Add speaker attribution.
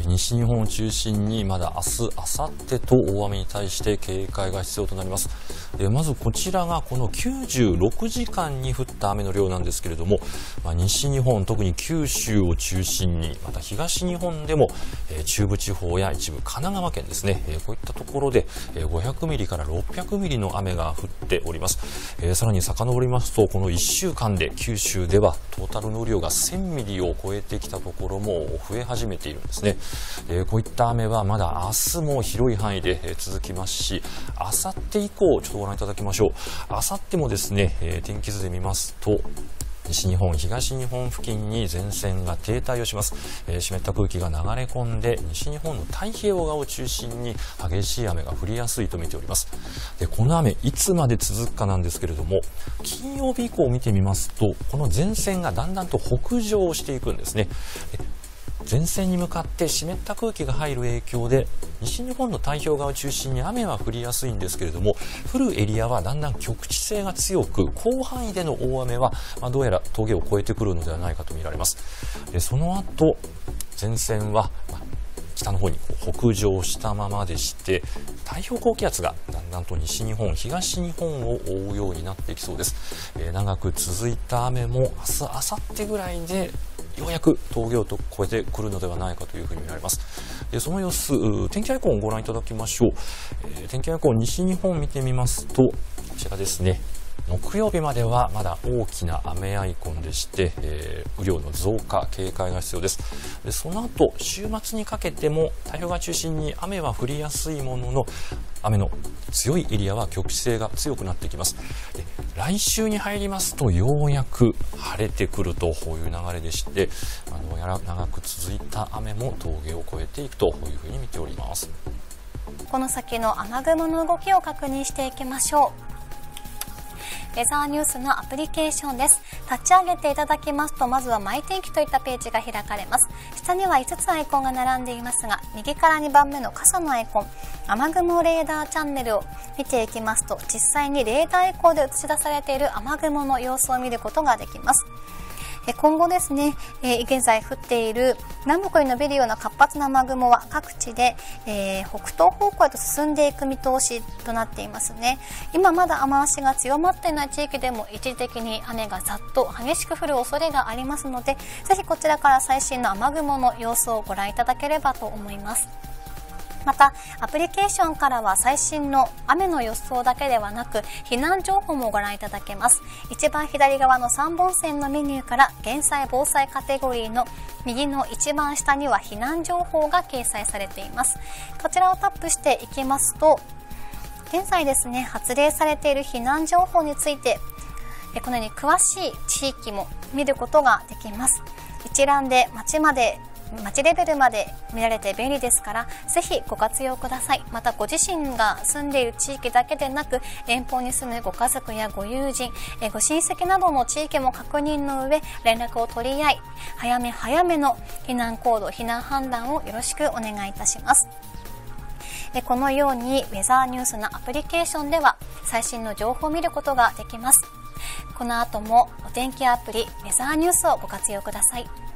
Speaker 1: 西日本を中心にまだ明日、明後日と大雨に対して警戒が必要となります。まずこちらがこの96時間に降った雨の量なんですけれども、西日本、特に九州を中心に、また東日本でも中部地方や一部神奈川県ですね、こういったところで500ミリから600ミリの雨が降っております。さらに遡りますと、この1週間で九州ではトータルの雨量が1000ミリを超えてきたところも増え始めているんですね。こういった雨はまだ明日も広い範囲で続きますし、明後日以降ちょっとご覧いただきましょう。明後日もですね、天気図で見ますと、西日本、東日本付近に前線が停滞をします。湿った空気が流れ込んで、西日本の太平洋側を中心に激しい雨が降りやすいと見ております。で、この雨いつまで続くかなんですけれども、金曜日以降を見てみますと、この前線がだんだんと北上していくんですね。前線に向かって湿った空気が入る影響で、西日本の太平洋側を中心に雨は降りやすいんですけれども、降るエリアはだんだん局地性が強く、広範囲での大雨はどうやら峠を越えてくるのではないかと見られます。その後、前線は北の方に北上したままでして、太平洋高気圧がだんだんと西日本、東日本を覆うようになっていきそうです。長く続いた雨も明日、明後日ぐらいでようやく峠を越えてくるのではないかというふうに見られます。その様子、天気アイコンをご覧いただきましょう。天気アイコン、西日本を見てみますと、こちらですね。木曜日まではまだ大きな雨アイコンでして、雨量の増加、警戒が必要です。その後、週末にかけても太平洋側中心に雨は降りやすいものの、雨の強いエリアは局地性が強くなってきます。来週に入りますと、ようやく晴れてくるという流れでして、長く続いた雨も峠を越えていくというふうに見ております。
Speaker 2: この先の雨雲の動きを確認していきましょう。ウェザーニュースのアプリケーションです。立ち上げていただきますと、まずはマイ天気といったページが開かれます。下には5つアイコンが並んでいますが、右から2番目の傘のアイコン、雨雲レーダーチャンネルを見ていきますと、実際にレーダーエコーで映し出されている雨雲の様子を見ることができます。今後ですね、現在降っている南北に伸びるような活発な雨雲は各地で、北東方向へと進んでいく見通しとなっていますね。今まだ雨足が強まっていない地域でも一時的に雨がざっと激しく降る恐れがありますので、ぜひこちらから最新の雨雲の様子をご覧いただければと思います。また、アプリケーションからは最新の雨の予想だけではなく、避難情報もご覧いただけます。一番左側の3本線のメニューから減災防災カテゴリーの右の一番下には避難情報が掲載されています。こちらをタップしていきますと、現在ですね、発令されている避難情報について、このように詳しい地域も見ることができます。一覧で町レベルまで見られて便利ですから、ぜひご活用ください。またご自身が住んでいる地域だけでなく、遠方に住むご家族やご友人、ご親戚などの地域も確認の上、連絡を取り合い、早め早めの避難行動、避難判断をよろしくお願いいたします。このようにウェザーニュースのアプリケーションでは最新の情報を見ることができます。この後もお天気アプリウェザーニュースをご活用ください。